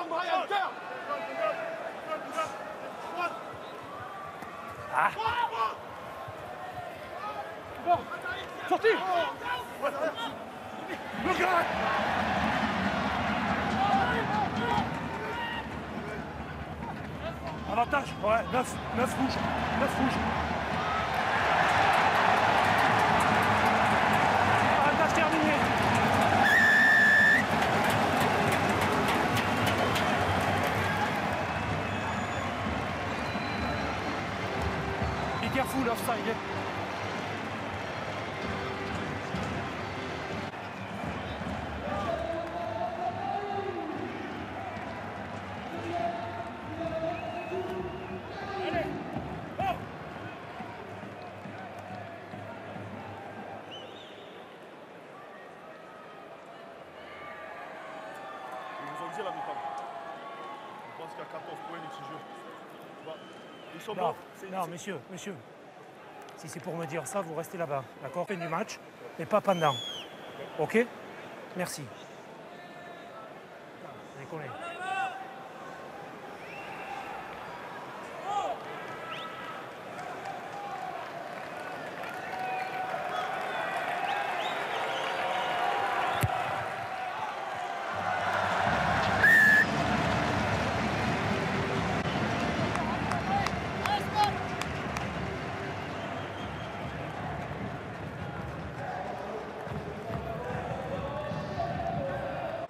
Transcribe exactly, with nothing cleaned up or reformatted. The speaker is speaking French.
Ah. Sorti. Avantage, ouais, neuf, neuf rouges, neuf rouges. Avantage terminé. Be careful offside. La mi-temps. Je pense qu'il y a quatorze points de ce jeu. Bah, ils sont non, morts. Non, monsieur, monsieur. Si c'est pour me dire ça, vous restez là-bas. D'accord? Fin du match, mais pas pendant. Ok? Merci. Décollez.